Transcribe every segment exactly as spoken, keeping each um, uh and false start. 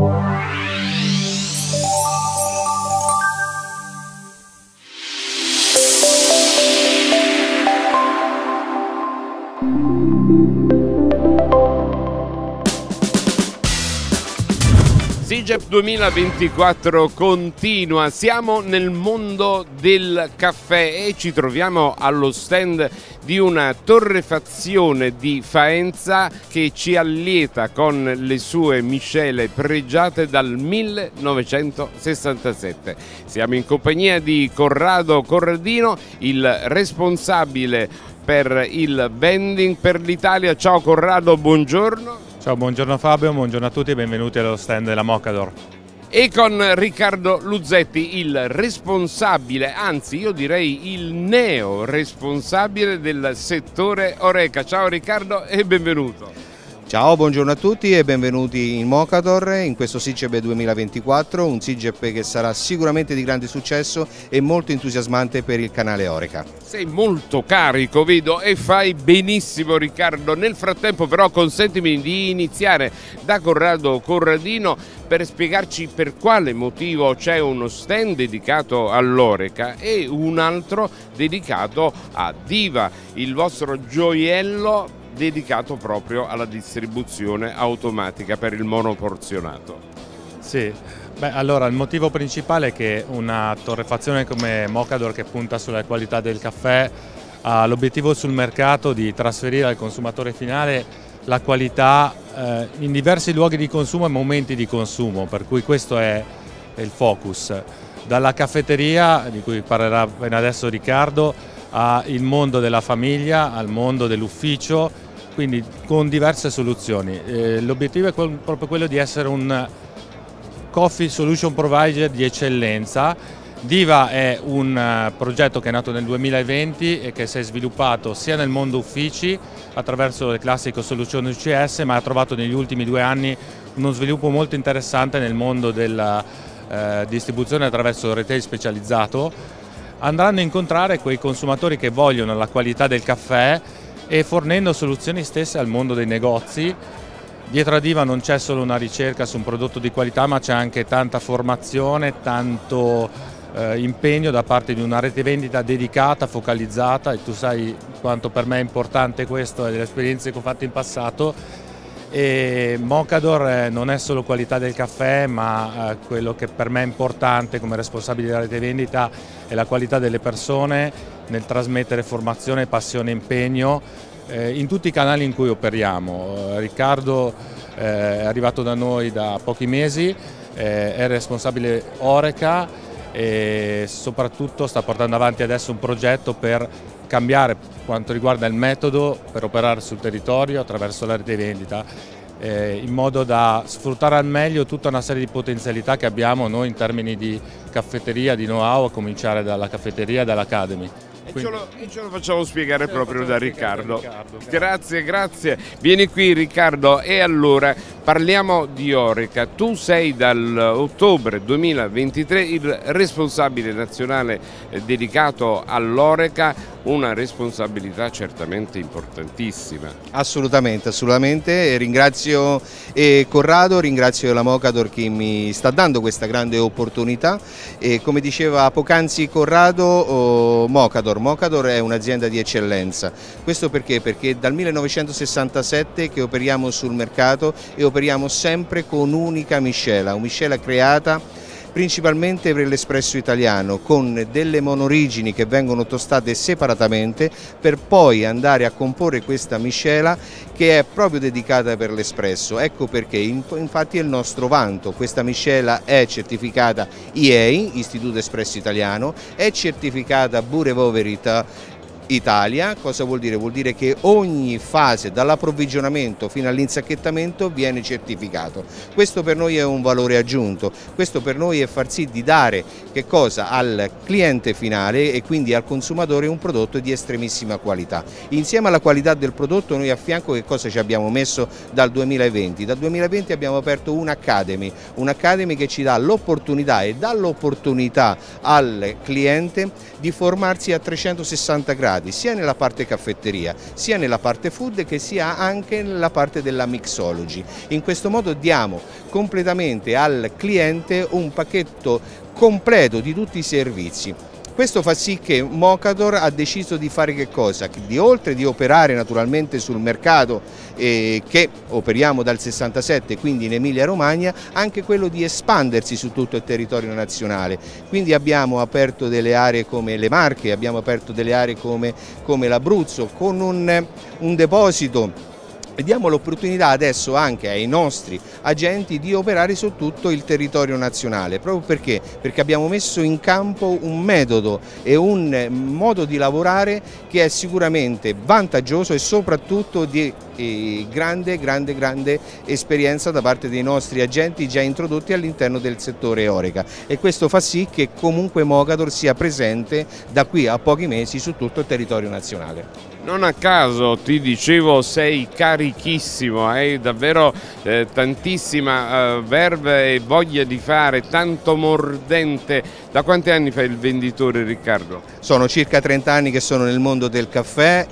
SIGEP duemilaventiquattro continua, siamo nel mondo del caffè e ci troviamo allo stand di una torrefazione di Faenza che ci allieta con le sue miscele pregiate dal millenovecentosessantasette. Siamo in compagnia di Corrado Corradino, il responsabile per il vending per l'Italia. Ciao Corrado, buongiorno. Ciao, buongiorno Fabio, buongiorno a tutti e benvenuti allo stand della Mocador. E con Riccardo Luzetti, il responsabile, anzi io direi il neo responsabile del settore Horeca. Ciao Riccardo e benvenuto. Ciao, buongiorno a tutti e benvenuti in Mocador in questo SIGEP duemilaventiquattro, un SIGEP che sarà sicuramente di grande successo e molto entusiasmante per il canale Horeca. Sei molto carico, vedo, e fai benissimo Riccardo. Nel frattempo però consentimi di iniziare da Corrado Corradino per spiegarci per quale motivo c'è uno stand dedicato all'Horeca e un altro dedicato a Diva, il vostro gioiello dedicato proprio alla distribuzione automatica per il monoporzionato. Sì, beh, allora il motivo principale è che una torrefazione come Mocador, che punta sulla qualità del caffè, ha l'obiettivo sul mercato di trasferire al consumatore finale la qualità eh, in diversi luoghi di consumo e momenti di consumo, per cui questo è, è il focus. Dalla caffetteria, di cui parlerà appena adesso Riccardo, al mondo della famiglia, al mondo dell'ufficio, quindi con diverse soluzioni. Eh, l'obiettivo è quel, proprio quello di essere un coffee solution provider di eccellenza. Diva è un uh, progetto che è nato nel duemilaventi e che si è sviluppato sia nel mondo uffici attraverso le classiche soluzioni U C S, ma ha trovato negli ultimi due anni uno sviluppo molto interessante nel mondo della uh, distribuzione attraverso il retail specializzato, andranno a incontrare quei consumatori che vogliono la qualità del caffè e fornendo soluzioni stesse al mondo dei negozi. Dietro a Diva non c'è solo una ricerca su un prodotto di qualità, ma c'è anche tanta formazione, tanto eh, impegno da parte di una rete vendita dedicata, focalizzata, e tu sai quanto per me è importante questo e delle esperienze che ho fatto in passato. E Mocador eh, non è solo qualità del caffè, ma eh, quello che per me è importante come responsabile della rete vendita è la qualità delle persone nel trasmettere formazione, passione e impegno eh, in tutti i canali in cui operiamo. Eh, Riccardo eh, è arrivato da noi da pochi mesi, eh, è responsabile Horeca e soprattutto sta portando avanti adesso un progetto per cambiare quanto riguarda il metodo per operare sul territorio attraverso la rete vendita, eh, in modo da sfruttare al meglio tutta una serie di potenzialità che abbiamo noi in termini di caffetteria, di know-how, a cominciare dalla caffetteria e dall'Academy. E ce, lo, e ce lo facciamo spiegare proprio da Riccardo. Riccardo. Grazie, grazie. Vieni qui Riccardo e allora parliamo di Horeca. Tu sei dall'ottobre duemilaventitré il responsabile nazionale dedicato all'Horeca, una responsabilità certamente importantissima. Assolutamente, assolutamente. E ringrazio eh, Corrado, ringrazio la Mocador che mi sta dando questa grande opportunità. E come diceva poc'anzi Corrado, oh, Mocador Mocador è un'azienda di eccellenza. Questo perché? Perché dal millenovecentosessantasette che operiamo sul mercato e operiamo sempre con un'unica miscela, una miscela creata principalmente per l'espresso italiano, con delle monorigini che vengono tostate separatamente per poi andare a comporre questa miscela che è proprio dedicata per l'espresso. Ecco perché infatti è il nostro vanto, questa miscela è certificata I E I, Istituto Espresso Italiano, è certificata Bureau Veritas Italia. Cosa vuol dire? Vuol dire che ogni fase dall'approvvigionamento fino all'insacchettamento viene certificato. Questo per noi è un valore aggiunto, questo per noi è far sì di dare che cosa? Al cliente finale e quindi al consumatore un prodotto di estremissima qualità. Insieme alla qualità del prodotto noi a fianco che cosa ci abbiamo messo dal duemilaventi? Dal duemilaventi abbiamo aperto un'Academy, un'Academy che ci dà l'opportunità e dà l'opportunità al cliente di formarsi a trecentosessanta gradi. concentrati sia nella parte caffetteria, sia nella parte food, che sia anche nella parte della mixology. In questo modo diamo completamente al cliente un pacchetto completo di tutti i servizi. Questo fa sì che Mocador ha deciso di fare che cosa? Di oltre di operare naturalmente sul mercato eh, che operiamo dal sessantasette, quindi in Emilia Romagna, anche quello di espandersi su tutto il territorio nazionale. Quindi abbiamo aperto delle aree come le Marche, abbiamo aperto delle aree come, come l'Abruzzo, con un, un deposito. E diamo l'opportunità adesso anche ai nostri agenti di operare su tutto il territorio nazionale. Proprio perché? Perché abbiamo messo in campo un metodo e un modo di lavorare che è sicuramente vantaggioso e soprattutto di eh, grande, grande, grande esperienza da parte dei nostri agenti già introdotti all'interno del settore Horeca, e questo fa sì che comunque Mocador sia presente da qui a pochi mesi su tutto il territorio nazionale. Non a caso ti dicevo, sei carichissimo, hai davvero eh, tantissima eh, verve e voglia di fare, tanto mordente. Da quanti anni fai il venditore, Riccardo? Sono circa trenta anni che sono nel mondo del caffè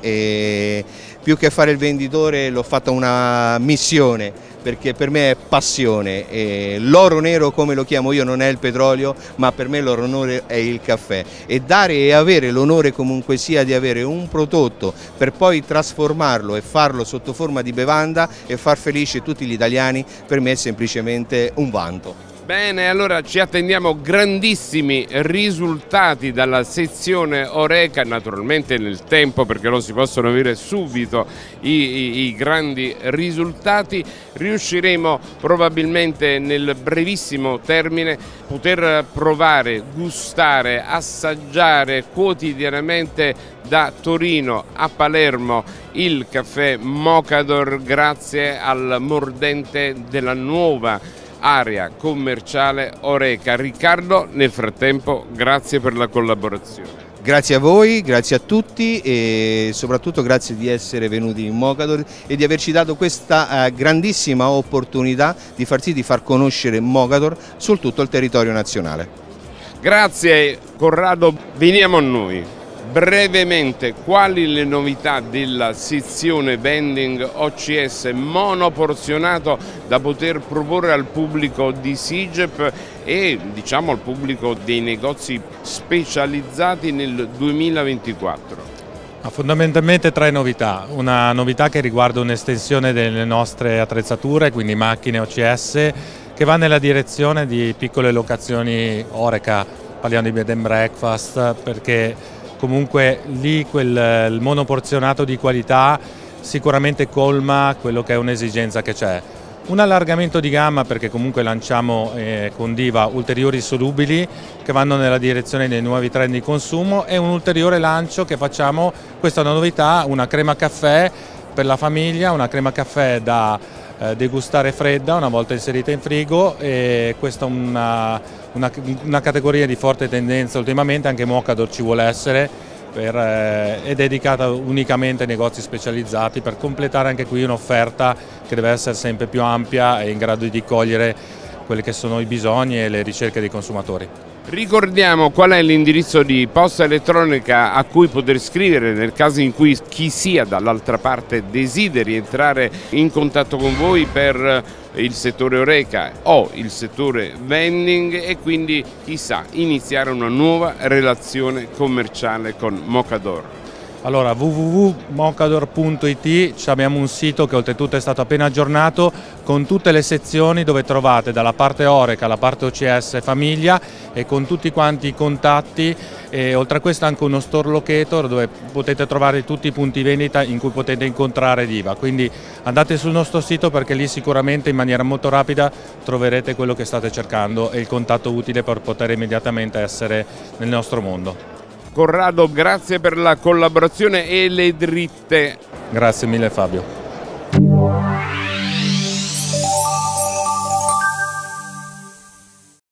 e più che fare il venditore l'ho fatta una missione, perché per me è passione. L'oro nero, come lo chiamo io, non è il petrolio, ma per me l'oro nero è il caffè, e dare e avere l'onore comunque sia di avere un prodotto per poi trasformarlo e farlo sotto forma di bevanda e far felice tutti gli italiani, per me è semplicemente un vanto. Bene, allora ci attendiamo grandissimi risultati dalla sezione Horeca, naturalmente nel tempo, perché non si possono avere subito i, i, i grandi risultati. Riusciremo probabilmente nel brevissimo termine poter provare, gustare, assaggiare quotidianamente da Torino a Palermo il caffè Mocador, grazie al mordente della nuova area commerciale Horeca. Riccardo, nel frattempo grazie per la collaborazione. Grazie a voi, grazie a tutti e soprattutto grazie di essere venuti in Mocador e di averci dato questa eh, grandissima opportunità di far sì di far conoscere Mocador su tutto il territorio nazionale. Grazie Corrado, veniamo a noi. Brevemente, quali le novità della sezione vending O C S monoporzionato da poter proporre al pubblico di SIGEP e diciamo al pubblico dei negozi specializzati nel duemilaventiquattro? Fondamentalmente tre novità. Una novità che riguarda un'estensione delle nostre attrezzature, quindi macchine O C S, che va nella direzione di piccole locazioni Horeca, parliamo di bed and breakfast, perché comunque lì quel, il monoporzionato di qualità sicuramente colma quello che è un'esigenza che c'è. Un allargamento di gamma, perché comunque lanciamo eh, con Diva ulteriori solubili che vanno nella direzione dei nuovi trend di consumo, e un ulteriore lancio che facciamo, questa è una novità, una crema caffè per la famiglia, una crema caffè da eh, degustare fredda una volta inserita in frigo, e questa è una Una, una categoria di forte tendenza ultimamente, anche Mocador ci vuole essere, per, eh, è dedicata unicamente ai negozi specializzati, per completare anche qui un'offerta che deve essere sempre più ampia e in grado di cogliere quelli che sono i bisogni e le ricerche dei consumatori. Ricordiamo qual è l'indirizzo di posta elettronica a cui poter scrivere nel caso in cui chi sia dall'altra parte desideri entrare in contatto con voi per il settore Horeca o il settore vending, e quindi chissà iniziare una nuova relazione commerciale con Mocador. Allora, w w w punto mocador punto i t, abbiamo un sito che oltretutto è stato appena aggiornato con tutte le sezioni dove trovate dalla parte Horeca alla parte O C S famiglia, e con tutti quanti i contatti, e oltre a questo anche uno store locator dove potete trovare tutti i punti vendita in cui potete incontrare Diva. Quindi andate sul nostro sito, perché lì sicuramente in maniera molto rapida troverete quello che state cercando e il contatto utile per poter immediatamente essere nel nostro mondo. Corrado, grazie per la collaborazione e le dritte. Grazie mille Fabio.